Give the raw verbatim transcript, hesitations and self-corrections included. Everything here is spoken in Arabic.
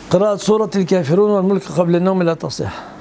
قراءة سورة الكافرون والملك قبل النوم لا تصح.